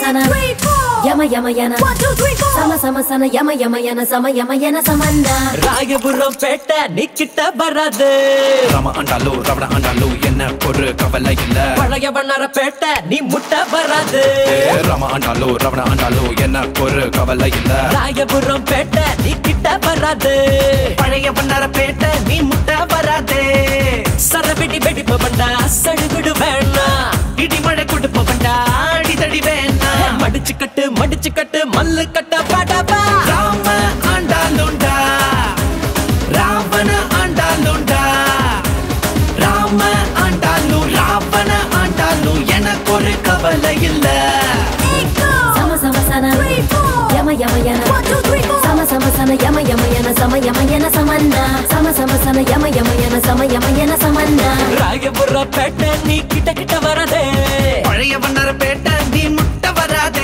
sana yama yama yana 1 2 3 4 sama sama sana yama yama yana sama yama yana samanna Royapuram பேட்ட நிக்கிட்ட வராது ராம ஆண்டாலோ ரவண ஆண்டாலோ என்ன ஒரு கவலை இல்ல பழைய வண்ணார பேட்ட நீ முட்ட வராது ராம ஆண்டாலோ ரவண ஆண்டாலோ என்ன ஒரு கவலை இல்ல ராயபுரம் பேட்ட நிக்கிட்ட வராது பழைய வண்ணார பேட்ட நீ முட்ட வராது சரவெடி வெடிப்பவண்டா சடுகுடு வேணா இடிமழை கொடுப்பவண்டா அடிதடி வேணா மடிச்சு கட்டு மல்லு கட்ட பாடாபா ராம ஆண்டாலுண்டா ராவண ஆண்டாலுண்டா ராம ஆண்டாலு ராவண ஆண்டாலு எனக்கு ஒரு கவலை இல்ல sama sama sana yama yama yana 1 2 3 4 sama sama sana yama yama yana sama yama yana samanna sama sama sana yama yama yana sama yama yana samanna Royapuram பேட்ட நீ கிட்ட வராதே பழைய வண்ணார பேட்ட நீ முட்ட வராதே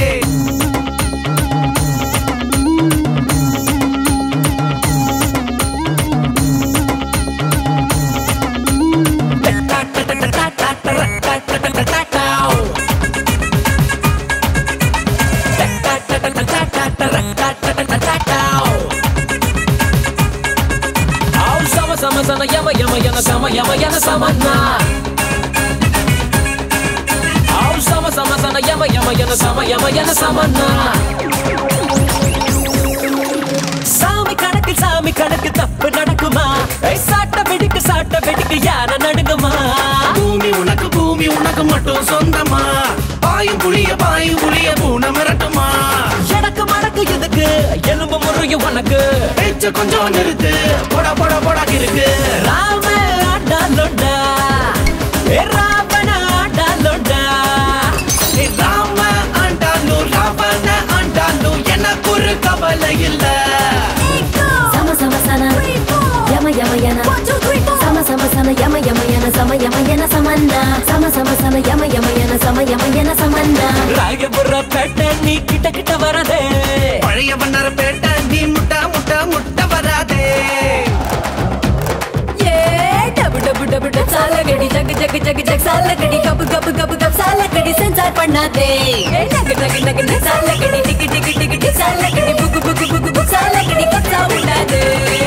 sama sana yama yama yana sama yama yana samanna sama sana yama yama yana sama yama yana samanna சாமி கணக்கு தப்பு நடக்குமா சாட்ட வெடிக்கு யார நடுங்குமா பூமி உனக்கு மட்டும் சொந்தமா பாயும் புளிய பூனை மிரட்டுமா எனக்கு மடக்கு எதுக்கு எலும்பு முறையும் உனக்கு பேச்ச கொஞ்சம் நிறுத்து போடா இருக்கு ராம ஆண்டாலுண்டா ராவண ஆண்டாலுண்டா ராம ஆண்டாலு ராவண ஆண்டாலு எனக்கு ஒரு கவலை இல்ல sama sama sana yama yama yana 1 2 3 4 sama sama sana yama yama yana sama yama yana samanna sama sama sana yama yama yana sama yama yana samanna Royapuram பேட்ட நீ கிட்ட வராதே பழைய வண்ணார பேட்ட நீ முட்ட வராதே டபு சாலகடி ஜக் சாலகடி கப் சாலகடி சென்சார் பண்ணாதே நகு சாலகடி டிக்கு சாலகடி புகு சாலகடி கப்சா உண்டாதே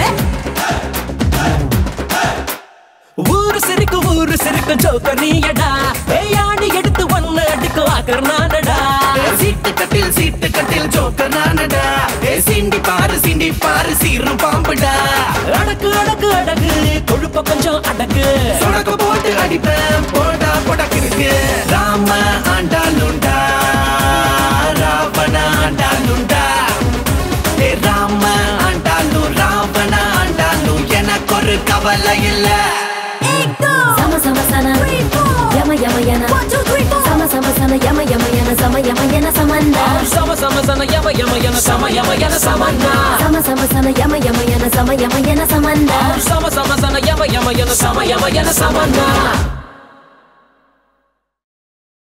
ஊரு சிரிக்கும் ஜோக்கர் நீயடா யானி எடுத்து ஒன்னு அடிக்கும் ஆக்கர் நானடா சீட்டு கட்டில் ஜோக்கர் நானடா சீண்டி பாரு சீரும் பாம்புடா அடக்கு கொழுப்ப கொஞ்சம் அடக்கு சொடக்கு போட்டு அடிப்பேன் போடா இருக்கு ராம ஆண்டாலுண்டா ராவண ஆண்டாலுண்டா ராம ஆண்டாலு ராவண ஆண்டாலு எனக்கு ஒரு கவலை இல்ல sama sama sana yama yama yana 1 2 3 4 sama sama sana yama yama yana sama yama yana samanna sama sana yama yana sama yama yana samanna sama sama sana yama yama yana sama yama yana samanna sama sana yama yana sama yama yana samanna